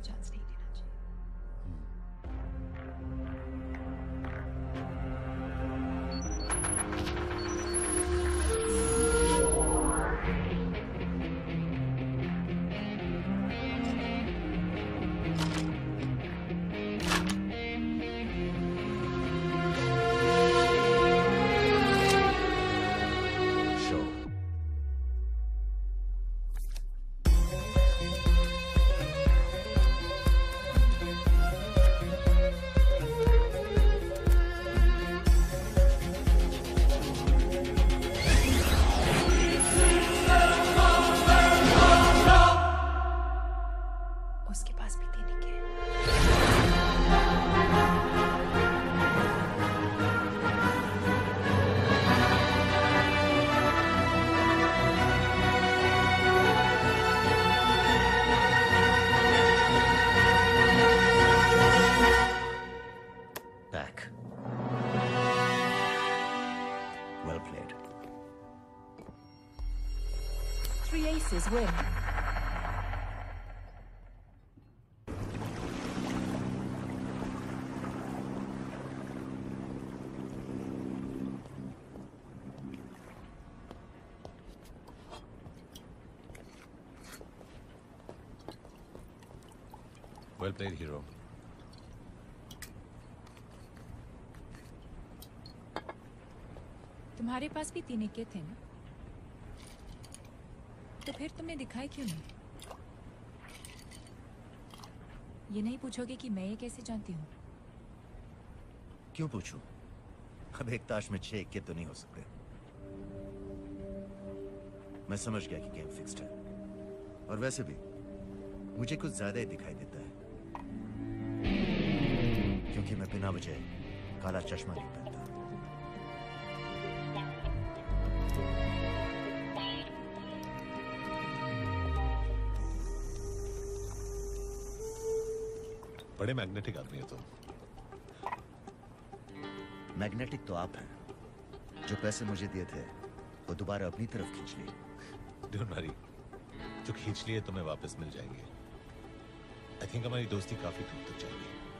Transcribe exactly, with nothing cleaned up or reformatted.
Chance नहीं देना चाहिए। उसके पास भी तीन के Back. Well played. Three aces win. Well played, hero. तुम्हारे पास भी तीन इक्के थे ना? तो फिर तुमने दिखाए क्यों नहीं? ये नहीं पूछोगे कि मैं ये कैसे जानती हूँ? क्यों पूछूं? अब एक ताश में छह इक्के तो नहीं हो सकते। मैं समझ गया कि गेम फिक्स्ड है। और वैसे भी मुझे कुछ ज्यादा ही दिखाई देता है, क्योंकि मैं बिना वजह काला चश्मा नहीं पहनता। बड़े मैग्नेटिक आदमी है तुम। मैग्नेटिक तो आप हैं। जो पैसे मुझे दिए थे वो दोबारा अपनी तरफ खींच लिए। डोंट वरी, जो खींच लिए तुम्हें वापस मिल जाएंगे। आई थिंक हमारी दोस्ती काफी दूर तक जाएगी।